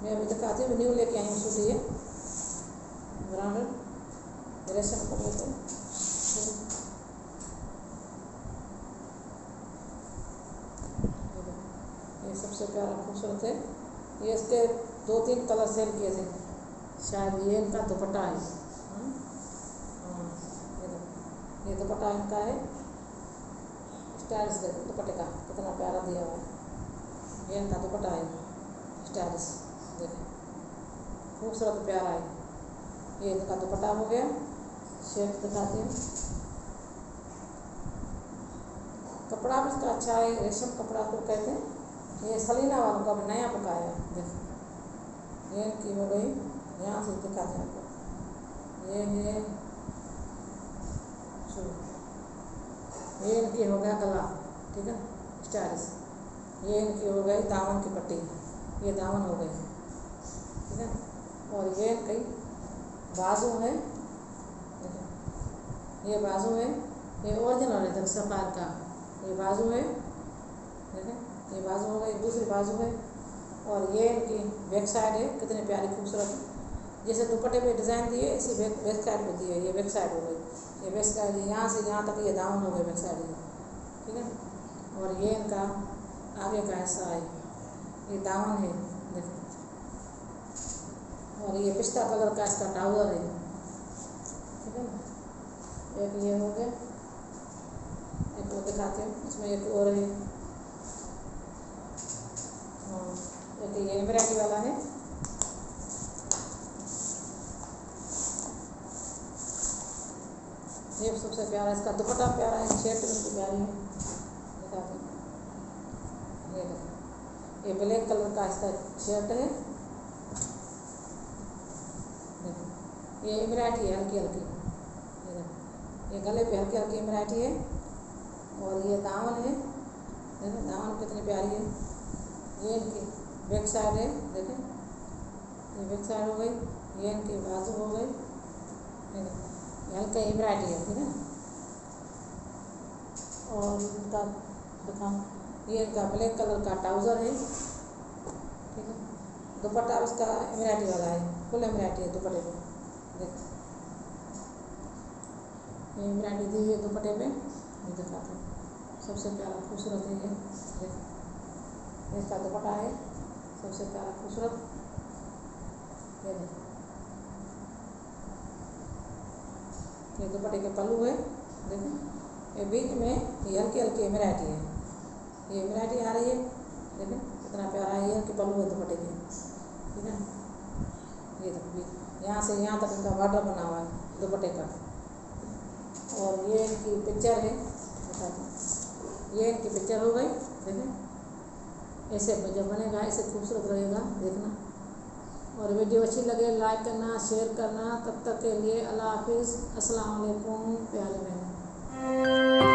मैं अभी दिखाती हूँ, न्यू लेके आई हूँ सूट ये ब्रांडेड रेशम कपड़े पे। ये सबसे प्यारा खूबसूरत है। ये इसके 2-3 कलर सेल किए थे शायद। ये इनका दुपट्टा है। हाँ, ये दुपट्टा इनका है। स्टाइलिश देखो दुपट्टे का कितना प्यारा दिया हुआ है। ये इनका दुपट्टा है स्टाइलिश, देखें खूबसूरत प्यारा है। ये इनका दुपट्टा हो गया। शेप दिखाती हूँ। कपड़ा भी इसका अच्छा है, रेशम कपड़ा को कहते हैं। ये सलीना वालों का भी नया पकाया है। देखो ये इनकी हो गई, यहाँ से दिखाते हैं आपको। ये है ये इनकी हो गया गला, ठीक है स्टाइलिश। ये इनकी हो गई दामन की पट्टी, ये दामन हो गई, ठीक है। और ये इनकी बाजू है, देखो ये बाजू है। ये ओरिजिनल है, देखो सफार का ये बाजू है, देखें ये बाजू हो गई, दूसरी बाजू है। और ये इनकी बैक साइड है, कितनी प्यारी खूबसूरत। जैसे दुपट्टे पे डिज़ाइन दिए इसी बैक साइड पे दिए। ये बैक साइड हो गई, ये बैक साइड यहाँ से यहाँ तक ये दामन हो गए बैक साइड में, ठीक है। और ये इनका आगे का हिस्सा है, ये दामन है, देखो। और ये पिस्ता कलर का इसका ट्राउज़र है, ठीक है ना। एक ये हो गया, एक वो दिखाते हैं, इसमें एक और है। हाँ, एक ये एम्ब्रॉयडरी वाला है। ये सबसे प्यारा इसका दुपट्टा प्यारा है, शर्ट भी प्यारी है, दिखाते हैं। ये देखो ये ब्लैक कलर का इसका शर्ट है, देखो ये एम्ब्रॉयडरी है हल्की हल्की। ये देखो ये गले पे हल्की हल्की एम्ब्रॉयडरी है। और ये दामन है, देखो दामन कितनी प्यारी है। ये इनकी बैक साइड है, देखें ये बैक साइड हो गई। ये इनकी बाजू हो गई, ये हल्का एम्ब्रॉयडरी है, ठीक है। और इनका दिखाऊँ, ये इनका ब्लैक कलर का ट्राउज़र है, ठीक है। दुपट्टा उसका एम्ब्रॉयडरी वाला है, फुल एम्ब्रॉयडरी है दुपट्टे पे, देखो ये एम्ब्रॉयडरी दी है दुपट्टे पे। ये दिखाते हैं, सबसे प्यारा खूबसूरत है ये, देखो इसका दुपट्टा है सबसे प्यारा खूबसूरत। ये देखो ये दुपट्टे के पल्लू है, देखो ये बीच में ये हल्की हल्की एम्ब्रॉयडरी है, ये एम्ब्रॉयडरी आ रही है, देखो कितना प्यारा है। ये कि पल्लू है दुपट्टे के, ठीक है। ये देखो बीच यहाँ से यहाँ तक इनका बॉर्डर बना हुआ है दुपट्टे का। और ये इनकी पिक्चर है, दिखाते हैं। ये इनकी पिक्चर हो गई, देखें ऐसे जब बनेगा ऐसे खूबसूरत रहेगा, देखना। और वीडियो अच्छी लगे लाइक करना, शेयर करना। तब तक के लिए अल्लाह हाफिज़, अस्सलाम वालेकुम प्यारे बहन।